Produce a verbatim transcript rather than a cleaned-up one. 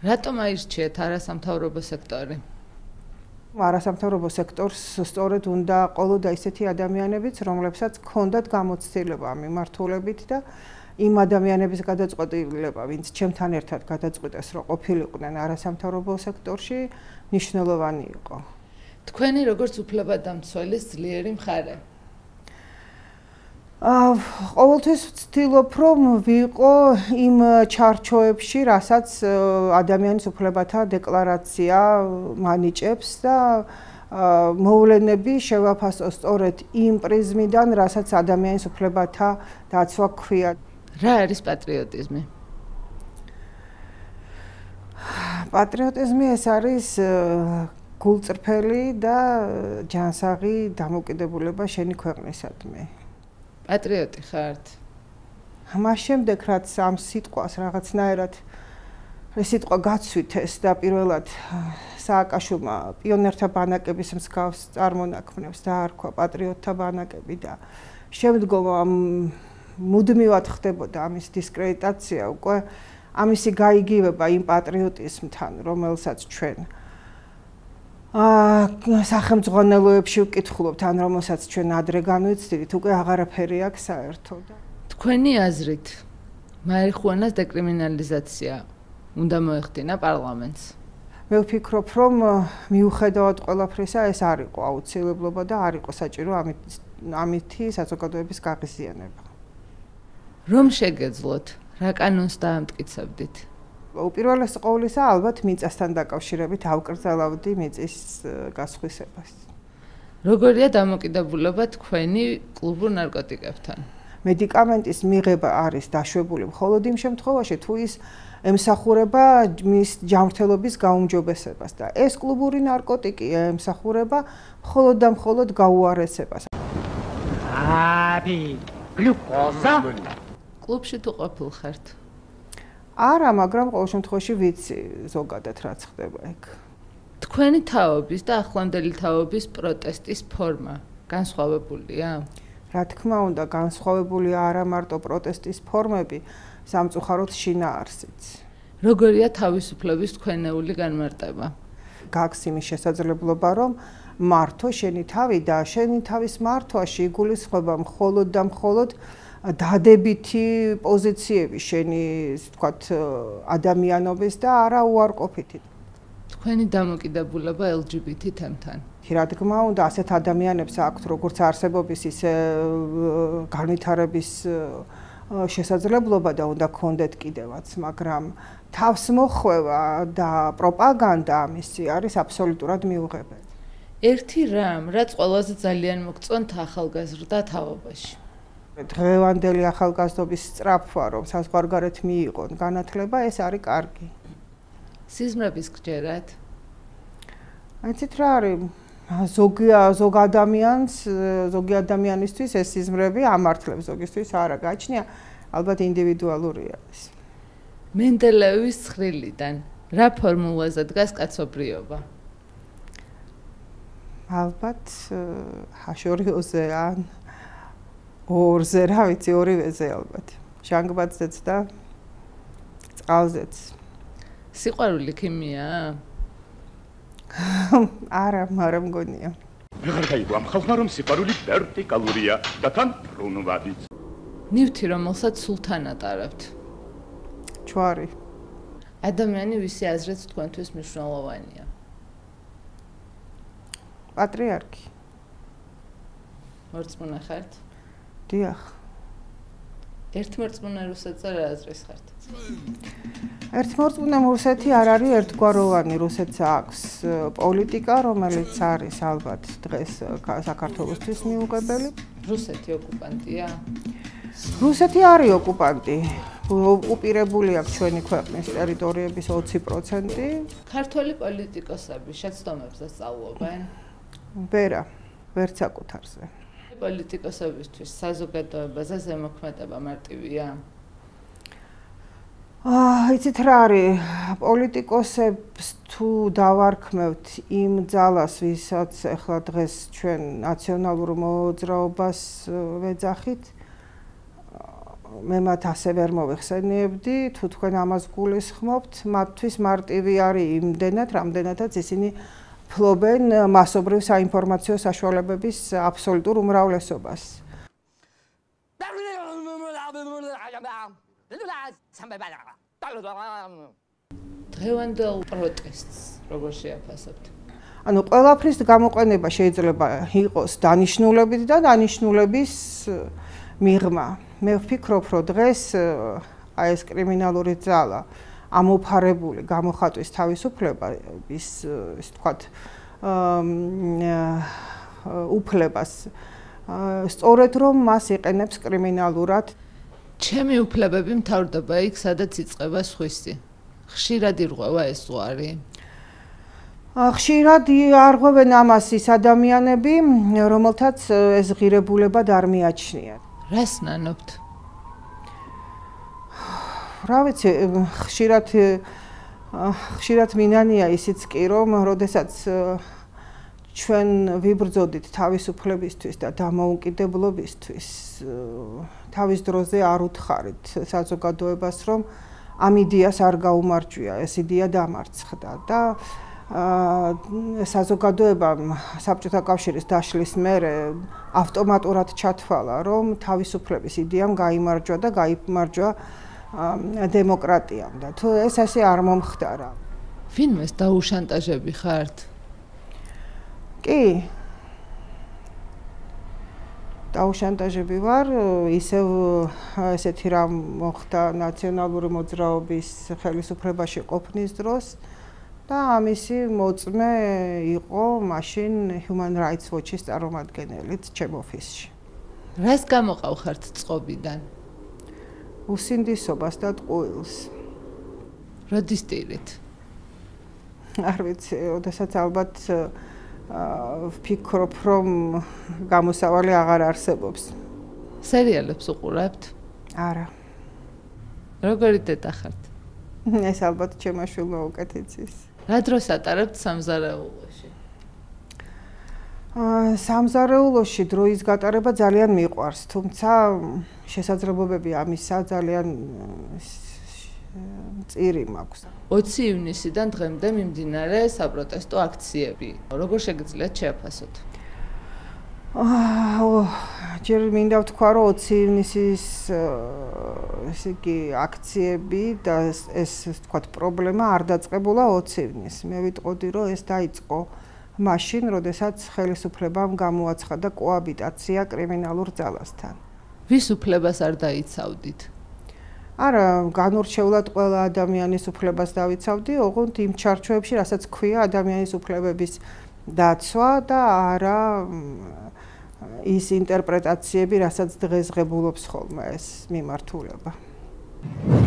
რატომ აირჩიეთ არასამთავრობო სექტორი? არასამთავრობო სექტორს სწორედ უნდა ყოლოდა ისეთი ადამიანებიც, რომლებსაც ჰქონდათ გამოცდილება ამ მიმართულებით და იმ ადამიანების გადაწყვეტილება, ვინც ჩემთან ერთად გადაწყვიტეს, რომ ყოფილიყვნენ არასამთავრობო სექტორში, მნიშვნელოვანი იყო. თქვენი როგორც უფლებადამცველის ძლიერი მხარე? ყოველთვის ვცდილობ, რომ ვიყო იმ ჩარჩოებში, რასაც ადამიანის უფლებათა დეკლარაცია მანიჭებს და მოვლენები შევაფასო სწორედ იმ პრიზმიდან, რასაც ადამიანის უფლებათა დაცვა ქვია. რა არის პატრიოტიზმი? პატრიოტიზმი ეს არის გულწრფელი და ჯანსაღი დამოუკიდებულება შენი ქვეყნისადმი. პატრიოტი ხართ? მას შემდეგ, რაც ამ სიტყვას რაღაცნაირად ეს სიტყვა გაცვითეს და პირველად სააკაშვილმა პიონერთა ბანაკების მსგავს წარმონაქმნებს დაარქვა პატრიოტთა ბანაკები და შემდგომ ამ მუდმივად ხდებოდა ამის დისკრედიტაცია, უკვე ამისი გაიგივება იმ პატრიოტიზმთან, რომელსაც ჩვენ სახელმძღვანელოებში ვკითხულობთ, ან რომელსაც ჩვენ ადრე განვიცდით, უკვე აღარაფერი აქვს საერთოდ. თქვენი აზრით, მარიხუანას დეკრიმინალიზაცია უნდა მოეხდინა პარლამენტს? მე ვფიქრობ, რომ მიუხედავად ყველაფრისა, ეს არ იყო აუცილებლობა და არ იყო საჭირო ამითი საზოგადოების გაღიზიანება. რომ შეგეძლოთ, რა კანონს დაამტკიცებდით? უპირველეს ყოვლისა, ალბათ მიწასთან დაკავშირებით ავკრძალავდი მიწის გასხვისებას. როგორია დამოკიდებულება თქვენი კლუბურ ნარკოტიკებთან? მედიკამენტის მიღება არის დაშვებული მხოლოდ იმ შემთხვევაში, თუ ის ემსახურება მის ჯანმრთელობის გაუმჯობესებას და ეს კლუბური ნარკოტიკი ემსახურება მხოლოდ და მხოლოდ გაუარესებას. აბი, გლუკოზა? კლუბში თუ ყოფილ ხართ? არა, მაგრამ ყოველ შემთხვევაში ვიცი ზოგადად რაც ხდება ეგ. თქვენი თაობის და ახლანდელი თაობის პროტესტის ფორმა განსხვავებულია? რა თქმა უნდა, განსხვავებულია არა მარტო პროტესტის ფორმები, სამწუხაროდ შინაარსიც. როგორია თავისუფლების თქვენეული განმარტება? გაქვს იმის შესაძლებლობა, რომ მართო შენი თავი და შენი თავის მართვაში იგულისხმება მხოლოდ და მხოლოდ დადებითი პოზიციები შენი, ვთქვათ, ადამიანობის და არა უარყოფითი. თქვენი დამოკიდებულება ელ ჯი ბი თი თემთან? რა თქმა უნდა, ასეთ ადამიანებს აქვთ როგორც არსებობის, ისე განვითარების შესაძლებლობა და უნდა გქონდეთ კიდევაც, მაგრამ თავს მოხვევა და პროპაგანდა ამისი არის აბსოლუტურად მიუღებელი. ერთი რამ, რაც ყველაზე ძალიან მოგწონთ ახალგაზრდა თაობაში? დღევანდელი ახალგაზრდობის სწრაფვა, რომ საზღვარგარეთ მიიღონ განათლება, ეს არის კარგი. სიზმრების გჯერათ? აიცით რა არის? ზოგი ზოგ ადამიანს, ზოგი ადამიანისთვის ეს სიზმრები ამართლებს, ზოგისთვის არა, გაჩნია, ალბათ ინდივიდუალური არის. მენდელეევის ცხრილიდან რა ფორმულაზე დგას კაცობრიობა? ალბათ ჰაშორიოზე ან ორზე, რა ვიცი, ორივეზე ალბათ. ჟანგბადზეც და წყალზეც. სიყვარული ქიმიაა? არა, მაგრამ მგონია. აღარ გაიგო ამ ხალხმა, რომ სიყვარული ვერტიკალურია და თან ბრუნვადიც. ნივთი, რომელსაც სულთან ატარებთ? ჯვარი. ადამიანი, ვისი აზრით თქვენთვის მნიშვნელოვანია? პატრიარქი. მორწმუნე ხართ? დიახ. ერთმორწმუნე რუსეთზე რა აზრის ხართ? ერთმორწმუნე რუსეთი არ არის ერთგვაროვანი, რუსეთს აქვს პოლიტიკა, რომელიც არის ალბათ დღეს საქართველოსთვის მიუღებელი. რუსეთი ოკუპანტია? რუსეთი არის ოკუპანტი. ოკუპირებული აქვს ჩვენი ქვეყნის ტერიტორიების ოცი პროცენტი. ქართველი პოლიტიკოსები შეცდომებზე სწავლობენ? ვერა, ვერც საკუთარზე. პოლიტიკოსებისთვის საზოგადოებაზე ზემოქმედება მარტივია? აა, იცით რა არის, პოლიტიკოსებს თუ დავარქმევთ იმ ძალას, ვისაც ახლა დღეს ჩვენ ნაციონალურ მოძრაობას ვეძახით, მე მათ ასე ვერ მოვიხსენიებდი, თუ თქვენ ამას გულისხმობთ, მათთვის მარტივი არის იმდენად, რამდენადაც ისინი ფლობენ მასობრივ საინფორმაციო საშუალებების აბსოლუტურ უმრავლესობას. დღევანდელ პროტესტს როგორ შეაფასებთ? ანუ ყველაფრის გამოყენება შეიძლება იყოს დანიშნულებით და დანიშნულების მიღმა. მე ვფიქრობ, რომ დღეს აი ეს კრიმინალური ძალა ამოფარებული გამოხატვის თავისუფლების, ის თქვათ, უფლებას სწორედ რომ მას იყენებს კრიმინალურად. ჩემი უფლებები მთავრდება იქ, სადაც იწყება სხვისი. ხშირად ირღვევა ეს ზღვარი? ხშირად არღვევენ ამას ის ადამიანები, რომელთაც ეს ღირებულებად არ მიაჩნიათ. რას ნანობთ? რა ვიცი, ხშირად ხშირად მინანია ისიც კი, რომ როდესაც ჩვენ ვიბრძოდით თავისუფლებისთვის და დამოუკიდებლობისთვის, თავის დროზე არ უთხარით საზოგადოებას, რომ ამ იდეას არ გაუმარჯვია, ეს იდეა დამარცხდა და საზოგადოებამ საბჭოთა კავშირის დაშლის მერე ავტომატურად ჩათვალა, რომ თავისუფლების იდეამ გაიმარჯვა და გაიმარჯვა დემოკრატიამ და თუ ეს ასე არ მომხდარა. ვინმეს დაუშანტაჟები ხართ? კი. დაუშანტაჟები ვარ, ისევ ესეთი რამ მოხდა ნაციონალური მოძრაობის ხელისუფლებაში ყოფნის დროს და ამისი მოწმე იყო მაშინ Human Rights Watch-ის წარმომადგენელიც ჩემ ოფისში. რას გამოყავხართ წყობიდან? უსინდისობას და ტყუილს. როდის ტირით? არ ვიცი, ოდესაც ალბათ ვფიქრობ, რომ გამოსავალი აღარ არსებობს. სერიალებს უყურებთ? არა. როგორი დედა ხართ? ეს ალბათ ჩემმა შვილმა უკეთ იცის. რა დროს ატარებთ სამზარეულოში? სამზარეულოში დროის გატარება ძალიან მიყვარს, თუმცა შესაძლებლობები ამისა ძალიან წირი მაქვს. ოცი ივნისიდან დღემდე მიმდინარე საპროტესტო აქციები. როგორ შეგიძლიათ შეაფასოთ? ჯერ მინდა ვთქვა, რომ ოცი ივნისის ესე იგი აქციები და ეს თქვათ პრობლემა არ დაწყებულა ოცი ივნისს. მე ვიტყოდი, რომ ეს დაიწყო მაშინ, როდესაც ხელისუფლებამ გამოაცხადა კოაბიტაცია კრიმინალურ ძალასთან. ვის უფლებას არ დაიცავდით? არა, განურჩეულად ყველა ადამიანის უფლებას დავიცავდი, ოღონდ იმ ჩარჩოებში, რასაც ქვია ადამიანის უფლებების დაცვა და არა ის ინტერპრეტაციები, რასაც დღეს ღებულობს ხოლმე ეს მიმართულება.